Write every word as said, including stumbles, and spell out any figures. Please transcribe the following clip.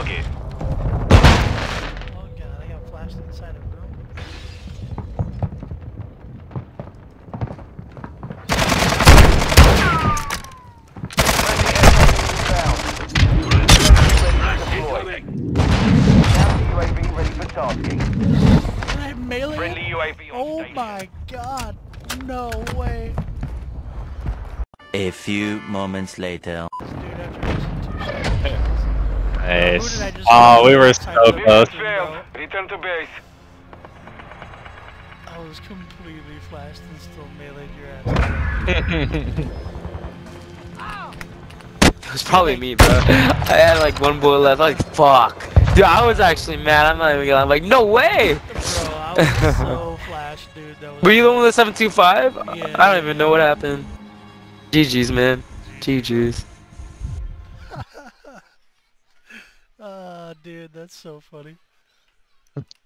target. Oh god, I got flashed inside a room. Can I melee? Friendly U A V on Oh station. my god, no way. A few moments later. This dude after missing two shots. Nice. Who did I just Oh, lose we were last so time? close. Failed. Return to base. I was completely flashed and still meleeed your ass. It was probably me, bro. I had like one bullet left. Like, fuck. Dude, I was actually mad. I'm not even gonna. I'm like, no way. Bro, I was so flashed, dude. That was Were you the one with the seven two five? Yeah. I don't even know what happened. G G's, man. G G's. Ah, dude, that's so funny.